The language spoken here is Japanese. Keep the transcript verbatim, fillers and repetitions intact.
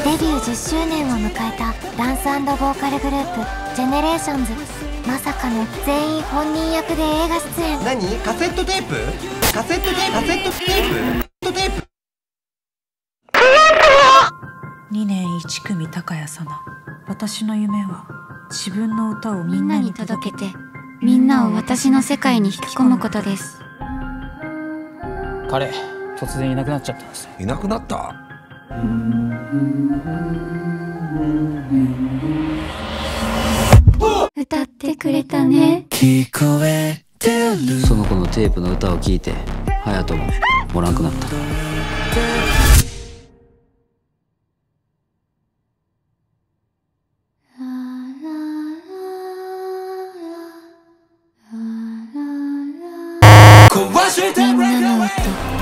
デビューじゅっしゅうねんを迎えたダンス&ボーカルグループジェネレーションズ。まさかの全員本人役で映画出演。 何？カセットテープ？カセットテープ？カセットテープ？テープ？ にねんいち組高谷さな。私の夢は自分の歌をみんなに届けて、 みんなを私の世界に引き込むことです。 彼突然いなくなっちゃったんです。 いなくなった？ 歌ってくれたね。 聞こえてる。その子のテープの歌を聴いて隼人もおらんくなった。 みんなの音